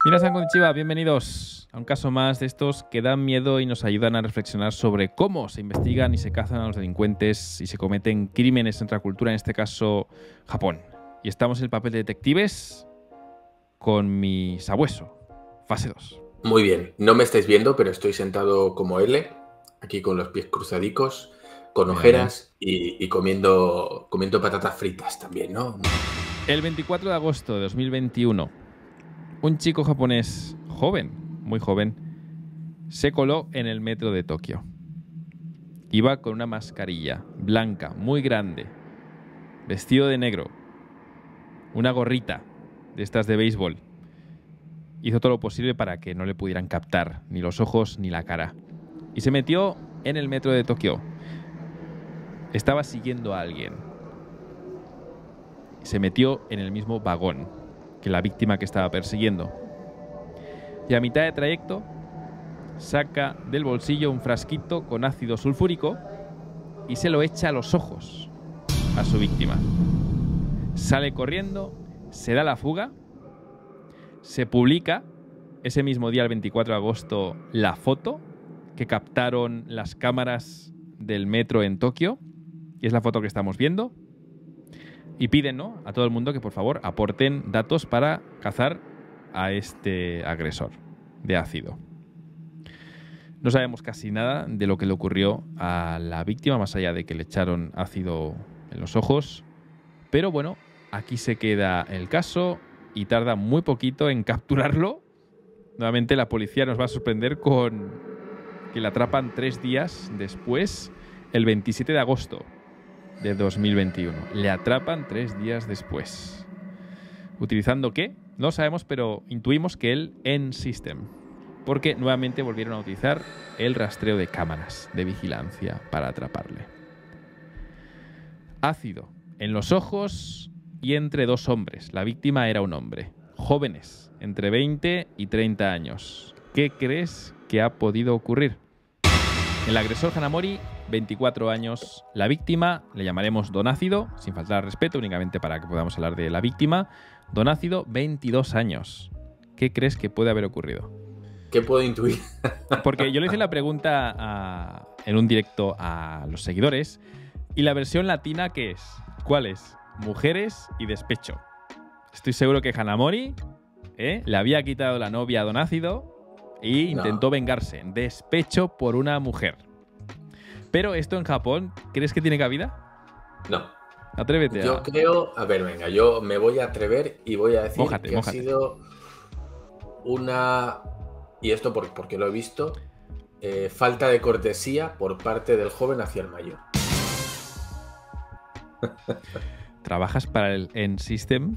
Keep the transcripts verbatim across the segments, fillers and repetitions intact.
Minasan konnichiwa, bienvenidos a un caso más de estos que dan miedo y nos ayudan a reflexionar sobre cómo se investigan y se cazan a los delincuentes y se cometen crímenes en otra cultura, en este caso Japón. Y estamos en el papel de detectives con mi sabueso, fase dos. Muy bien, no me estáis viendo, pero estoy sentado como L, aquí con los pies cruzadicos, con ojeras y, y comiendo, comiendo patatas fritas también, ¿no? El veinticuatro de agosto de dos mil veintiuno, un chico japonés joven, muy joven, se coló en el metro de Tokio. Iba con una mascarilla blanca, muy grande, vestido de negro, una gorrita de estas de béisbol. Hizo todo lo posible para que no le pudieran captar ni los ojos ni la cara. Y se metió en el metro de Tokio. Estaba siguiendo a alguien. Se metió en el mismo vagón que la víctima que estaba persiguiendo. Y a mitad de trayecto saca del bolsillo un frasquito con ácido sulfúrico y se lo echa a los ojos a su víctima. Sale corriendo, se da la fuga. Se publica ese mismo día, el veinticuatro de agosto, la foto que captaron las cámaras del metro en Tokio. Y es la foto que estamos viendo. Y piden, ¿no?, a todo el mundo que por favor aporten datos para cazar a este agresor de ácido. No sabemos casi nada de lo que le ocurrió a la víctima, más allá de que le echaron ácido en los ojos. Pero bueno, aquí se queda el caso y tarda muy poquito en capturarlo. Nuevamente la policía nos va a sorprender con que la atrapan tres días después, el veintisiete de agosto de dos mil veintiuno. Le atrapan tres días después. ¿Utilizando qué? No sabemos, pero intuimos que el N-System. Porque nuevamente volvieron a utilizar el rastreo de cámaras de vigilancia para atraparle. Ácido en los ojos y entre dos hombres. La víctima era un hombre. Jóvenes, entre veinte y treinta años. ¿Qué crees que ha podido ocurrir? El agresor Hanamori, veinticuatro años. La víctima, le llamaremos Don Ácido, sin faltar al respeto, únicamente para que podamos hablar de la víctima. Don Ácido, veintidós años. ¿Qué crees que puede haber ocurrido? ¿Qué puedo intuir? Porque yo le hice la pregunta a, en un directo a los seguidores. ¿Y la versión latina qué es? ¿Cuál es? Mujeres y despecho. Estoy seguro que Hanamori ¿eh? le había quitado la novia a Don Ácido y intentó no. vengarse. Despecho por una mujer. Pero esto en Japón, ¿crees que tiene cabida? No. Atrévete. Yo a... creo... A ver, venga, yo me voy a atrever y voy a decir mójate, que mójate. ha sido una... Y esto por, porque lo he visto. Eh, falta de cortesía por parte del joven hacia el mayor. ¿Trabajas para el N-System?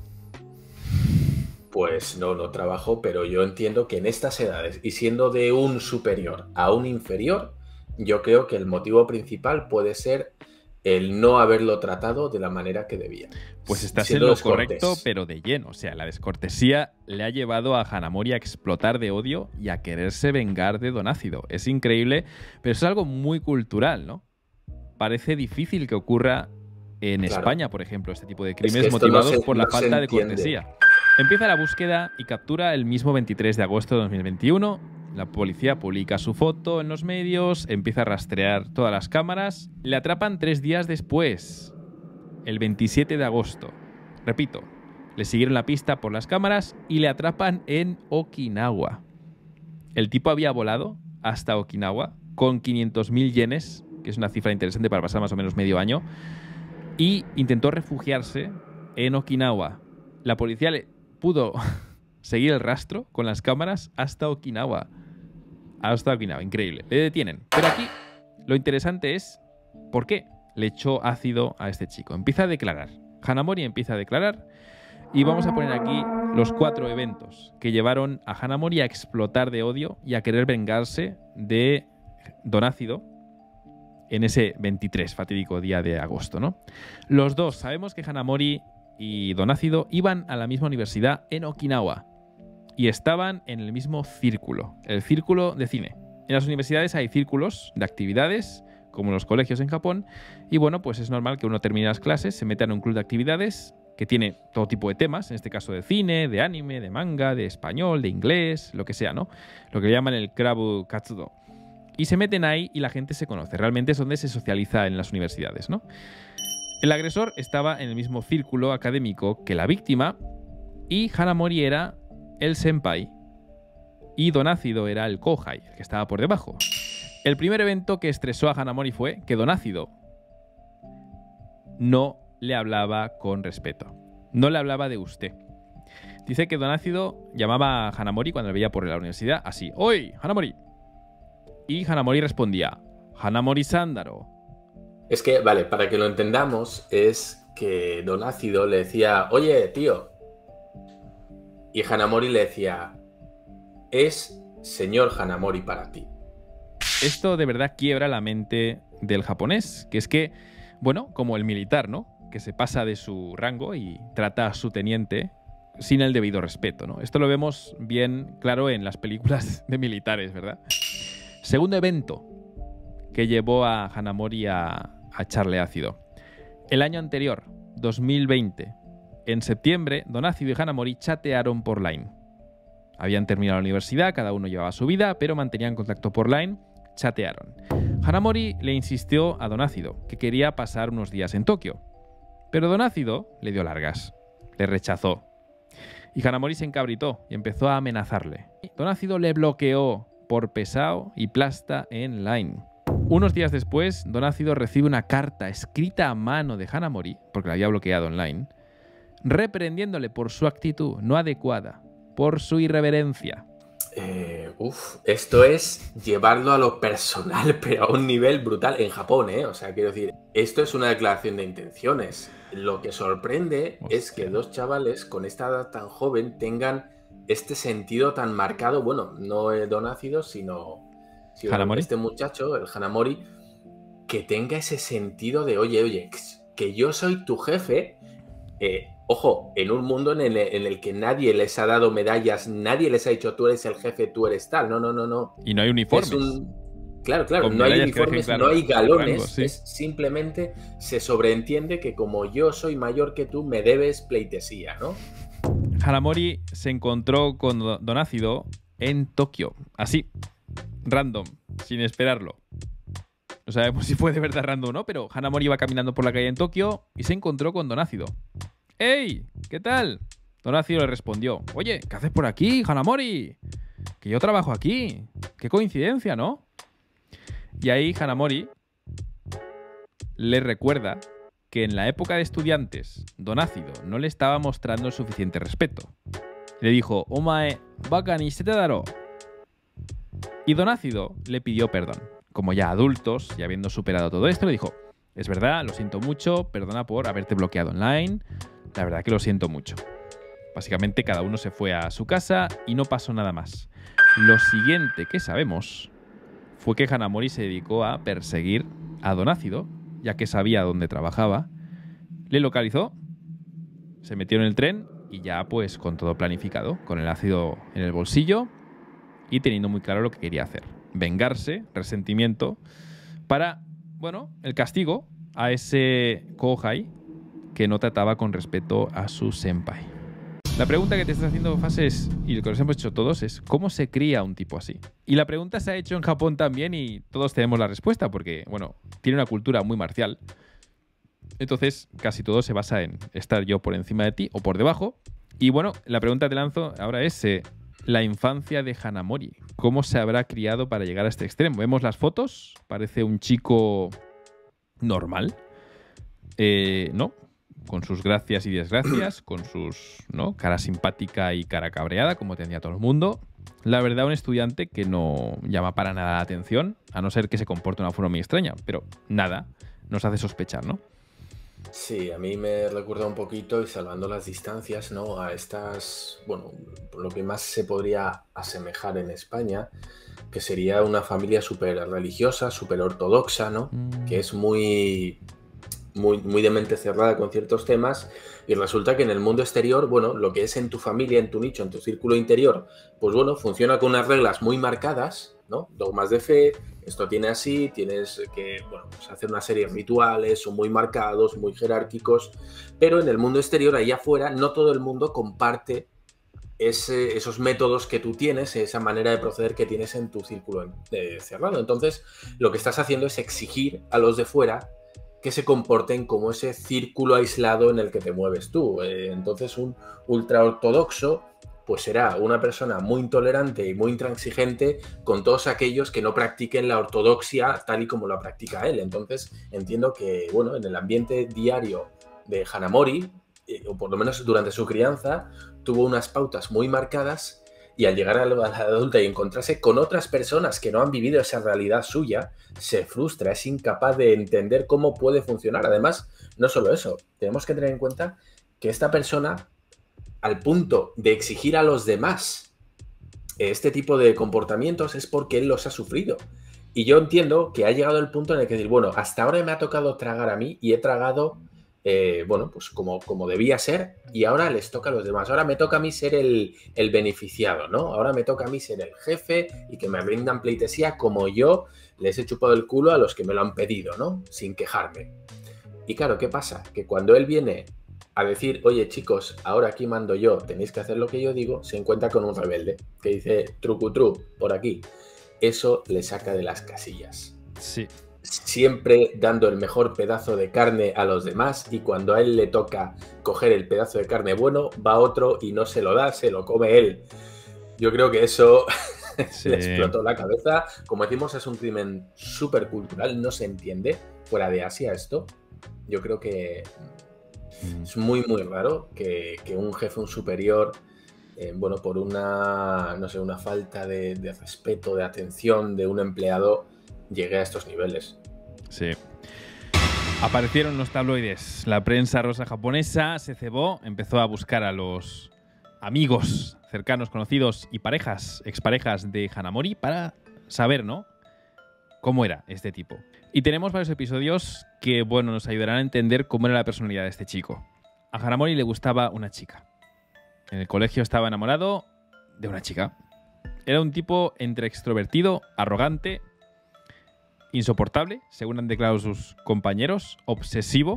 Pues no, no trabajo, pero yo entiendo que en estas edades, y siendo de un superior a un inferior, yo creo que el motivo principal puede ser el no haberlo tratado de la manera que debía. Pues estás en lo correcto, pero de lleno. O sea, la descortesía le ha llevado a Hanamori a explotar de odio y a quererse vengar de Don Ácido. Es increíble, pero es algo muy cultural, ¿no? Parece difícil que ocurra en claro. España, por ejemplo, este tipo de crímenes es que motivados no se, por la no falta de cortesía. Empieza la búsqueda y captura el mismo veintitrés de agosto de dos mil veintiuno. La policía publica su foto en los medios, empieza a rastrear todas las cámaras. Le atrapan tres días después, el veintisiete de agosto. Repito, le siguieron la pista por las cámaras y le atrapan en Okinawa. El tipo había volado hasta Okinawa con quinientos mil yenes, que es una cifra interesante para pasar más o menos medio año, y intentó refugiarse en Okinawa. La policía le pudo seguir el rastro con las cámaras hasta Okinawa. Hasta Okinawa, increíble. Le detienen. Pero aquí lo interesante es ¿por qué le echó ácido a este chico? Empieza a declarar. Hanamori empieza a declarar y vamos a poner aquí los cuatro eventos que llevaron a Hanamori a explotar de odio y a querer vengarse de Don Ácido en ese veintitrés fatídico día de agosto, ¿no? Los dos, sabemos que Hanamori y Don Ácido iban a la misma universidad en Okinawa y estaban en el mismo círculo, el círculo de cine. En las universidades hay círculos de actividades, como en los colegios en Japón, y bueno, pues es normal que uno termine las clases, se meta en un club de actividades que tiene todo tipo de temas, en este caso de cine, de anime, de manga, de español, de inglés, lo que sea, ¿no? Lo que llaman el Krabu Katsudo. Y se meten ahí y la gente se conoce. Realmente es donde se socializa en las universidades, ¿no? El agresor estaba en el mismo círculo académico que la víctima y Hanamori era el senpai y Don Ácido era el kohai, el que estaba por debajo. El primer evento que estresó a Hanamori fue que Don Ácido no le hablaba con respeto. No le hablaba de usted. Dice que Don Ácido llamaba a Hanamori cuando le veía por la universidad así: ¡Oy, Hanamori! Y Hanamori respondía: Hanamori Sandaro. Es que, vale, para que lo entendamos, es que Don Ácido le decía: oye, tío. Y Hanamori le decía: es señor Hanamori para ti. Esto de verdad quiebra la mente del japonés, que es que, bueno, como el militar, ¿no? Que se pasa de su rango y trata a su teniente sin el debido respeto, ¿no? Esto lo vemos bien claro en las películas de militares, ¿verdad? Segundo evento que llevó a Hanamori a, a echarle ácido. El año anterior, dos mil veinte, en septiembre, Don Ácido y Hanamori chatearon por Line. Habían terminado la universidad, cada uno llevaba su vida, pero mantenían contacto por Line, chatearon. Hanamori le insistió a Don Ácido que quería pasar unos días en Tokio. Pero Don Ácido le dio largas, le rechazó. Y Hanamori se encabritó y empezó a amenazarle. Don Ácido le bloqueó por pesado y plasta en Line. Unos días después, Don Ácido recibe una carta escrita a mano de Hanamori, porque la había bloqueado en Line, reprendiéndole por su actitud no adecuada, por su irreverencia. Eh, uf, esto es llevarlo a lo personal, pero a un nivel brutal en Japón, ¿eh? O sea, quiero decir, esto es una declaración de intenciones. Lo que sorprende Hostia. es que dos chavales con esta edad tan joven tengan este sentido tan marcado, bueno, no el Don Ácido, sino, sino este muchacho, el Hanamori, que tenga ese sentido de, oye, oye, que yo soy tu jefe. Eh, ojo, en un mundo en el, en el que nadie les ha dado medallas, nadie les ha dicho tú eres el jefe, tú eres tal. No, no, no, no. Y no hay uniformes. Un... Claro, claro, no hay uniformes, claro, no hay galones. Rango, sí. Es simplemente se sobreentiende que como yo soy mayor que tú, me debes pleitesía, ¿no? Hanamori se encontró con Don Ácido en Tokio. Así, random, sin esperarlo. No sabemos si fue de verdad random o no, pero Hanamori iba caminando por la calle en Tokio y se encontró con Don Ácido. ¡Ey! ¿Qué tal? Don Ácido le respondió: oye, ¿qué haces por aquí, Hanamori? Que yo trabajo aquí. ¡Qué coincidencia!, ¿no? Y ahí Hanamori le recuerda que en la época de estudiantes, Don Ácido no le estaba mostrando el suficiente respeto. Le dijo: Omae, baka ni shite daro. Y Don Ácido le pidió perdón. Como ya adultos y habiendo superado todo esto, le dijo: es verdad, lo siento mucho, perdona por haberte bloqueado online, la verdad que lo siento mucho. Básicamente cada uno se fue a su casa y no pasó nada más. Lo siguiente que sabemos fue que Hanamori se dedicó a perseguir a Don Ácido, ya que sabía dónde trabajaba, le localizó, se metió en el tren y ya pues con todo planificado, con el ácido en el bolsillo y teniendo muy claro lo que quería hacer. Vengarse, resentimiento, para, bueno, el castigo a ese kohai que no trataba con respeto a su senpai. La pregunta que te estás haciendo, Fases, y lo que nos hemos hecho todos, es ¿cómo se cría un tipo así? Y la pregunta se ha hecho en Japón también y todos tenemos la respuesta porque, bueno, tiene una cultura muy marcial. Entonces, casi todo se basa en estar yo por encima de ti o por debajo. Y bueno, la pregunta que te lanzo ahora es eh, la infancia de Hanamori. ¿Cómo se habrá criado para llegar a este extremo? Vemos las fotos, parece un chico normal, eh, ¿no? Con sus gracias y desgracias, con sus, ¿no?, cara simpática y cara cabreada, como tenía todo el mundo. La verdad, un estudiante que no llama para nada la atención, a no ser que se comporte de una forma muy extraña, pero nada nos hace sospechar, ¿no? Sí, a mí me recuerda un poquito, y salvando las distancias, ¿no?, a estas, bueno, lo que más se podría asemejar en España, que sería una familia súper religiosa, súper ortodoxa, ¿no? Mm. Que es muy... Muy, muy de mente cerrada con ciertos temas, y resulta que en el mundo exterior, bueno, lo que es en tu familia, en tu nicho, en tu círculo interior, pues bueno, funciona con unas reglas muy marcadas, ¿no? Dogmas de fe, esto tiene así, tienes que, bueno, pues hacer una serie de rituales, son muy marcados, muy jerárquicos, pero en el mundo exterior, allá afuera, no todo el mundo comparte ese, esos métodos que tú tienes, esa manera de proceder que tienes en tu círculo eh, cerrado. Entonces, lo que estás haciendo es exigir a los de fuera que se comporten como ese círculo aislado en el que te mueves tú. Eh, entonces, un ultraortodoxo pues será una persona muy intolerante y muy intransigente con todos aquellos que no practiquen la ortodoxia tal y como la practica él. Entonces, entiendo que, bueno, en el ambiente diario de Hanamori, eh, o por lo menos durante su crianza, tuvo unas pautas muy marcadas, y al llegar a la edad adulta y encontrarse con otras personas que no han vivido esa realidad suya, se frustra, es incapaz de entender cómo puede funcionar. Además, no solo eso, tenemos que tener en cuenta que esta persona, al punto de exigir a los demás este tipo de comportamientos, es porque él los ha sufrido. Y yo entiendo que ha llegado el punto en el que decir, bueno, hasta ahora me ha tocado tragar a mí y he tragado, eh, bueno, pues como, como debía ser, y ahora les toca a los demás. Ahora me toca a mí ser el, el beneficiado, ¿no? Ahora me toca a mí ser el jefe y que me brindan pleitesía como yo les he chupado el culo a los que me lo han pedido, ¿no? Sin quejarme. Y claro, ¿qué pasa? Que cuando él viene a decir, oye chicos, ahora aquí mando yo, tenéis que hacer lo que yo digo, se encuentra con un rebelde que dice trucutru, por aquí. Eso le saca de las casillas. Sí. Siempre dando el mejor pedazo de carne a los demás, y cuando a él le toca coger el pedazo de carne bueno, va otro y no se lo da, se lo come él. Yo creo que eso sí. Le explotó la cabeza. Como decimos, es un crimen súper cultural, no se entiende fuera de Asia esto. Yo creo que es muy, muy raro que, que un jefe, un superior, eh, bueno, por una, no sé, una falta de, de respeto, de atención de un empleado, llegue a estos niveles. Sí. Aparecieron los tabloides. La prensa rosa japonesa se cebó, empezó a buscar a los amigos cercanos, conocidos y parejas, exparejas de Hanamori para saber, ¿no?, cómo era este tipo. Y tenemos varios episodios que, bueno, nos ayudarán a entender cómo era la personalidad de este chico. A Hanamori le gustaba una chica. En el colegio estaba enamorado de una chica. Era un tipo entre extrovertido, arrogante, insoportable, según han declarado sus compañeros, obsesivo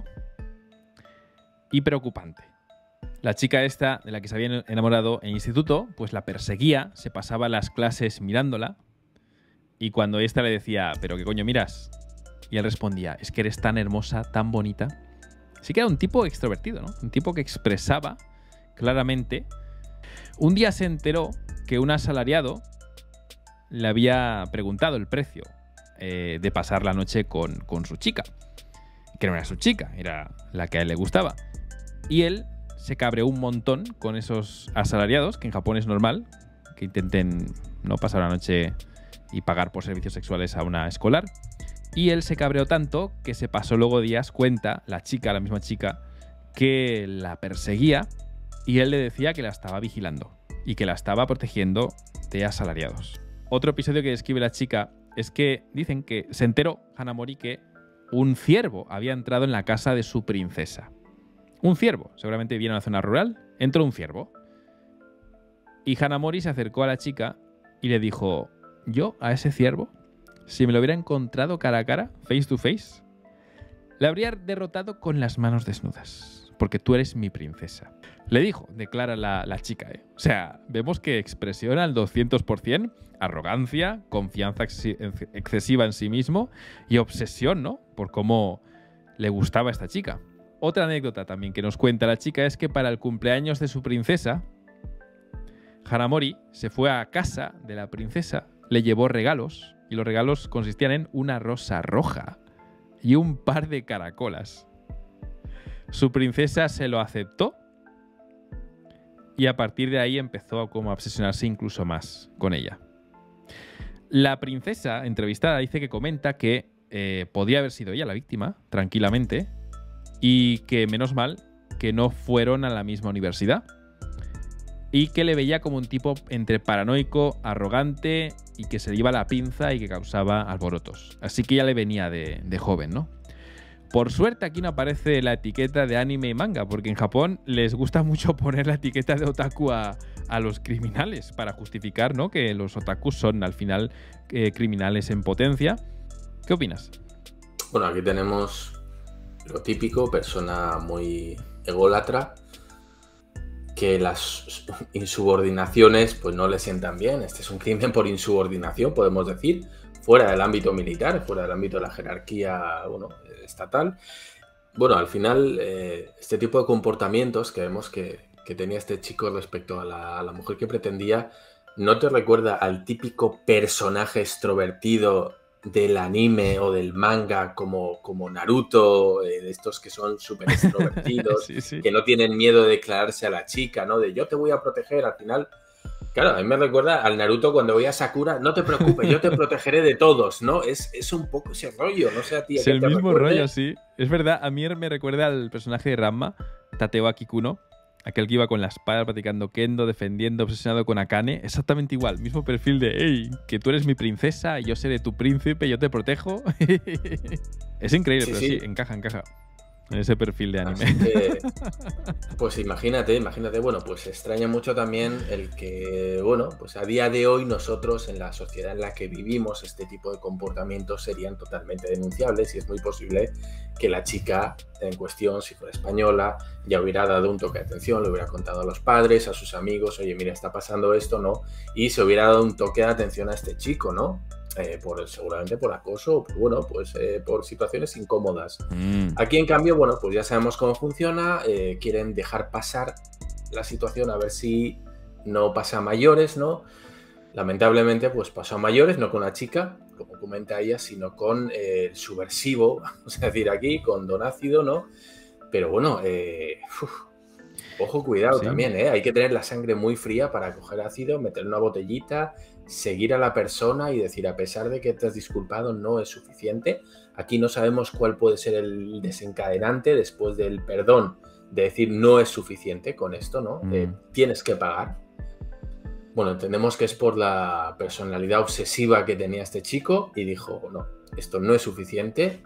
y preocupante. La chica esta, de la que se había enamorado en instituto, pues la perseguía, se pasaba las clases mirándola, y cuando esta le decía, ¿pero qué coño miras?, y él respondía, es que eres tan hermosa, tan bonita. Sí que era un tipo extrovertido, ¿no? Un tipo que expresaba claramente. Un día se enteró que un asalariado le había preguntado el precio eh, de pasar la noche con, con su chica, que no era su chica, era la que a él le gustaba. Y él se cabreó un montón con esos asalariados, que en Japón es normal, que intenten no pasar la noche y pagar por servicios sexuales a una escolar. Y él se cabreó tanto que se pasó luego días cuenta, la chica, la misma chica, que la perseguía, y él le decía que la estaba vigilando y que la estaba protegiendo de asalariados. Otro episodio que describe la chica es que dicen que se enteró Hanamori que un ciervo había entrado en la casa de su princesa. Un ciervo, seguramente viene a una zona rural, entró un ciervo. Y Hanamori se acercó a la chica y le dijo, yo a ese ciervo, si me lo hubiera encontrado cara a cara, face to face, le habría derrotado con las manos desnudas, porque tú eres mi princesa. Le dijo, declara la, la chica. ¿eh? O sea, vemos que expresiona al doscientos por ciento arrogancia, confianza ex excesiva en sí mismo y obsesión, ¿no?, por cómo le gustaba a esta chica. Otra anécdota también que nos cuenta la chica es que para el cumpleaños de su princesa, Hanamori se fue a casa de la princesa, le llevó regalos, y los regalos consistían en una rosa roja y un par de caracolas. Su princesa se lo aceptó y a partir de ahí empezó a como a obsesionarse incluso más con ella. La princesa entrevistada dice que comenta que eh, podía haber sido ella la víctima, tranquilamente, y que menos mal que no fueron a la misma universidad, y que le veía como un tipo entre paranoico, arrogante y que se le iba la pinza y que causaba alborotos. Así que ya le venía de, de joven, ¿no? Por suerte aquí no aparece la etiqueta de anime y manga, porque en Japón les gusta mucho poner la etiqueta de otaku a, a los criminales para justificar, ¿no?, que los otakus son al final eh, criminales en potencia. ¿Qué opinas? Bueno, aquí tenemos lo típico, persona muy ególatra, que las insubordinaciones pues no le sientan bien. Este es un crimen por insubordinación, podemos decir, fuera del ámbito militar, fuera del ámbito de la jerarquía, bueno, estatal. Bueno, al final, eh, este tipo de comportamientos que vemos que, que tenía este chico respecto a la, a la mujer que pretendía, ¿no te recuerda al típico personaje extrovertido del anime o del manga como, como Naruto, eh, de estos que son súper extrovertidos, sí, sí. que no tienen miedo de declararse a la chica, ¿no? De yo te voy a proteger, al final... Claro, a mí me recuerda al Naruto cuando voy a Sakura, no te preocupes, yo te protegeré de todos, ¿no? Es, es un poco ese rollo, no sé a ti. Es el mismo recuerde. rollo, sí. Es verdad, a mí me recuerda al personaje de Ranma, Tateo Akikuno, aquel que iba con la espada practicando kendo, defendiendo, obsesionado con Akane. Exactamente igual, mismo perfil de, hey, que tú eres mi princesa y yo seré tu príncipe, yo te protejo. Es increíble, sí, pero sí. sí, encaja, encaja. En ese perfil de anime. Así que, pues imagínate, imagínate, bueno, pues extraña mucho también el que, bueno, pues a día de hoy nosotros en la sociedad en la que vivimos este tipo de comportamientos serían totalmente denunciables y es muy posible que la chica en cuestión, si fuera española, ya hubiera dado un toque de atención, le hubiera contado a los padres, a sus amigos, oye, mira, está pasando esto, ¿no? Y se hubiera dado un toque de atención a este chico, ¿no? Eh, por, seguramente por acoso, pues bueno, pues eh, por situaciones incómodas. Mm. Aquí, en cambio, bueno, pues ya sabemos cómo funciona, eh, quieren dejar pasar la situación a ver si no pasa a mayores, ¿no? Lamentablemente, pues pasó a mayores, no con la chica, como comenta ella, sino con eh, el subversivo, vamos a decir aquí, con Don Ácido, ¿no? Pero bueno, eh, uf, ojo, cuidado sí. también, ¿eh? Hay que tener la sangre muy fría para coger ácido, meter una botellita, seguir a la persona y decir, a pesar de que te has disculpado, no es suficiente. Aquí no sabemos cuál puede ser el desencadenante después del perdón, de decir, no es suficiente con esto, ¿no? Mm. Eh, tienes que pagar. Bueno, entendemos que es por la personalidad obsesiva que tenía este chico y dijo, no, esto no es suficiente.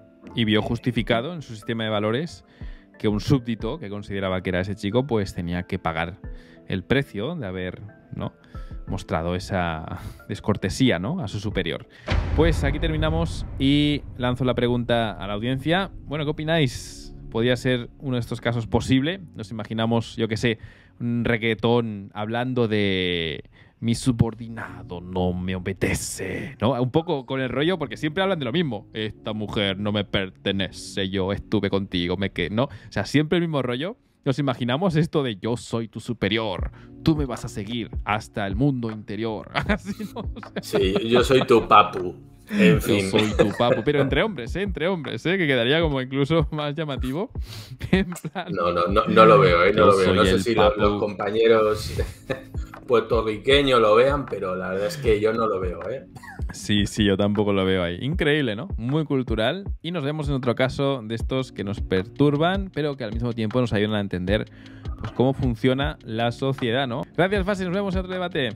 Y vio justificado en su sistema de valores que un súbdito que consideraba que era ese chico, pues tenía que pagar el precio de haber, ¿no?, mostrado esa descortesía, ¿no?, a su superior. Pues aquí terminamos y lanzo la pregunta a la audiencia. Bueno, ¿qué opináis? ¿Podría ser uno de estos casos posible? Nos imaginamos, yo qué sé, un reggaetón hablando de mi subordinado no me obedece, ¿no? Un poco con el rollo, porque siempre hablan de lo mismo. Esta mujer no me pertenece, yo estuve contigo, me que ¿no? O sea, siempre el mismo rollo. Nos imaginamos esto de yo soy tu superior, tú me vas a seguir hasta el mundo interior. Así, ¿no? O sea, sí, yo soy tu papu. En fin. Yo soy tu papu, pero entre hombres, ¿eh? Entre hombres, ¿eh? Que quedaría como incluso más llamativo. En plan, no, no, no, no lo veo, ¿eh? No lo veo. No sé si los, los compañeros puertorriqueños lo vean, pero la verdad es que yo no lo veo, ¿eh? Sí, sí, yo tampoco lo veo ahí. Increíble, ¿no? Muy cultural. Y nos vemos en otro caso de estos que nos perturban, pero que al mismo tiempo nos ayudan a entender pues, cómo funciona la sociedad, ¿no? Gracias, Fasi. Nos vemos en otro debate.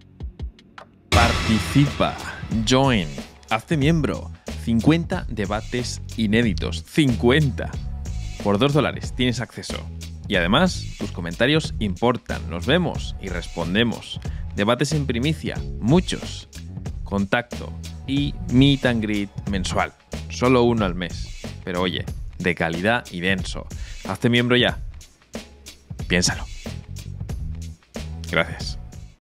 Participa. Join. Hazte miembro. cincuenta debates inéditos. cincuenta. Por dos dólares tienes acceso. Y además, tus comentarios importan. Nos vemos y respondemos. Debates en primicia. Muchos. Contacto y meet and greet mensual. Solo uno al mes. Pero oye, de calidad y denso. Hazte miembro ya. Piénsalo. Gracias.